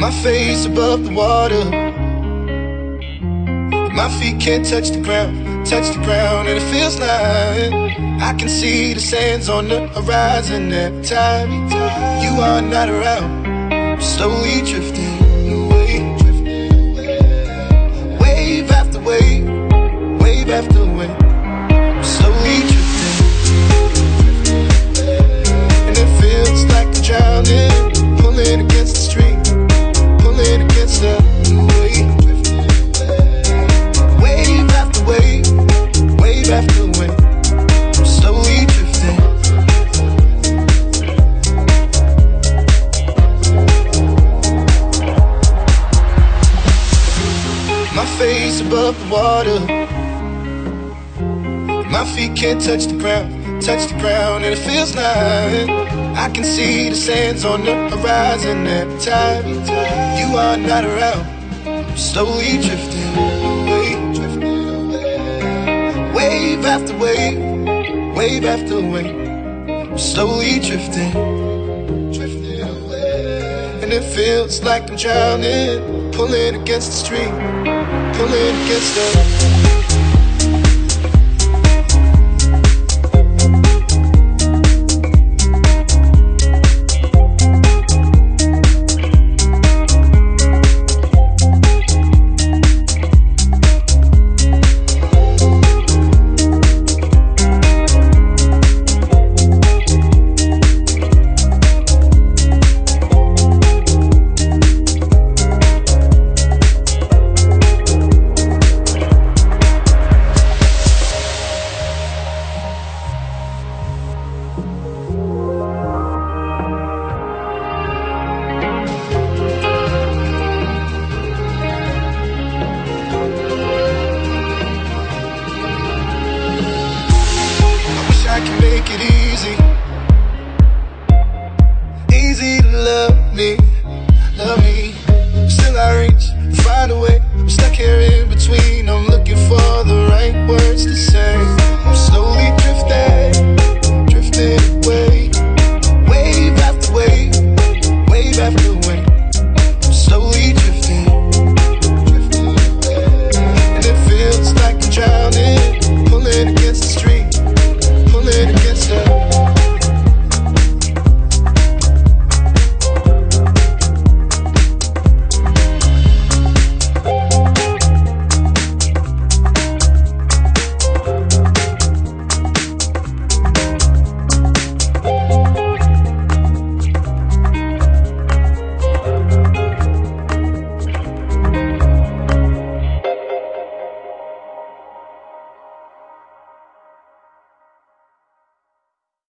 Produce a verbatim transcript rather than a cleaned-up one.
My face above the water, my feet can't touch the ground, touch the ground, and it feels like I can see the sands on the horizon every time you are not around. I'm slowly drifting away, wave after wave, wave after wave. I'm slowly drifting, and it feels like I'm drowning, pulling against the stream, pulling against the wave. Wave after wave, wave after wave, I'm slowly drifting. My face above the water, my feet can't touch the ground, touch the ground, and it feels like I can see the sands on the horizon every time you are not around. I'm slowly drifting away, wave after wave, wave after wave. I'm slowly drifting, drifting away, and it feels like I'm drowning, pulling against the stream, pulling against the